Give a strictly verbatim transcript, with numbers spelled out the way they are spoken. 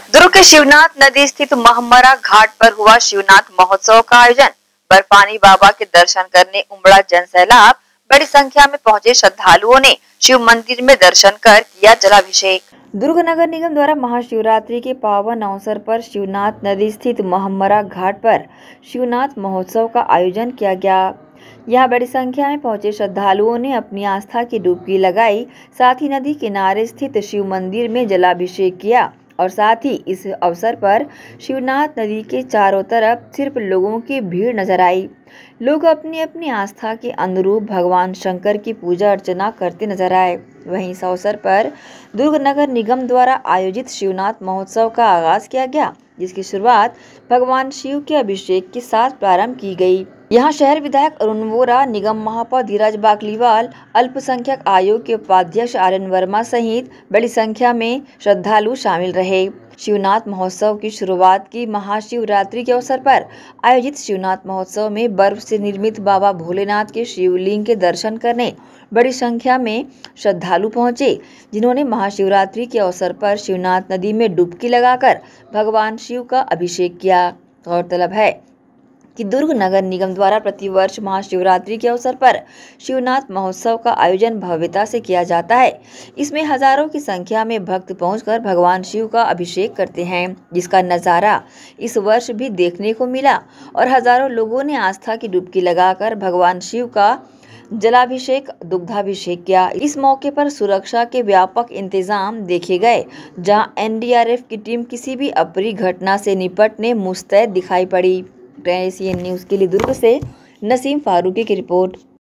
दुर्ग के शिवनाथ नदी स्थित महमरा घाट पर हुआ शिवनाथ महोत्सव का आयोजन। बर्फानी बाबा के दर्शन करने उमड़ा जन सैलाब। बड़ी संख्या में पहुंचे श्रद्धालुओं ने शिव मंदिर में दर्शन कर किया जलाभिषेक। दुर्ग नगर निगम द्वारा महाशिवरात्रि के पावन अवसर पर शिवनाथ नदी स्थित महमरा घाट पर शिवनाथ महोत्सव का आयोजन किया गया। यहाँ बड़ी संख्या में पहुंचे श्रद्धालुओं ने अपनी आस्था की डुबकी लगाई, साथ ही नदी किनारे स्थित शिव मंदिर में जलाभिषेक किया और साथ ही इस अवसर पर शिवनाथ नदी के चारों तरफ सिर्फ लोगों की भीड़ नजर आई। लोग अपनी अपनी आस्था के अनुरूप भगवान शंकर की पूजा अर्चना करते नजर आए। वहीं इस अवसर पर दुर्ग नगर निगम द्वारा आयोजित शिवनाथ महोत्सव का आगाज किया गया, जिसकी शुरुआत भगवान शिव के अभिषेक के साथ प्रारंभ की गई। यहाँ शहर विधायक अरुण वोरा, निगम महापौर धीरज बाकलीवाल, अल्पसंख्यक आयोग के उपाध्यक्ष आर एन वर्मा सहित बड़ी संख्या में श्रद्धालु शामिल रहे। शिवनाथ महोत्सव की शुरुआत की महाशिवरात्रि के अवसर पर आयोजित शिवनाथ महोत्सव में बर्फ से निर्मित बाबा भोलेनाथ के शिवलिंग के दर्शन करने बड़ी संख्या में श्रद्धालु पहुंचे, जिन्होंने महाशिवरात्रि के अवसर पर शिवनाथ नदी में डुबकी लगाकर भगवान शिव का अभिषेक किया। गौरतलब है कि दुर्ग नगर निगम द्वारा प्रतिवर्ष महाशिवरात्रि के अवसर पर शिवनाथ महोत्सव का आयोजन भव्यता से किया जाता है। इसमें हजारों की संख्या में भक्त पहुंचकर भगवान शिव का अभिषेक करते हैं, जिसका नज़ारा इस वर्ष भी देखने को मिला और हजारों लोगों ने आस्था की डुबकी लगाकर भगवान शिव का जलाभिषेक दुग्धाभिषेक किया। इस मौके पर सुरक्षा के व्यापक इंतजाम देखे गए, जहां एन डी आर एफ की टीम किसी भी अप्रिय घटना से निपटने मुस्तैद दिखाई पड़ी। न्यूज़ के लिए दुर्ग से नसीम फारूकी की रिपोर्ट।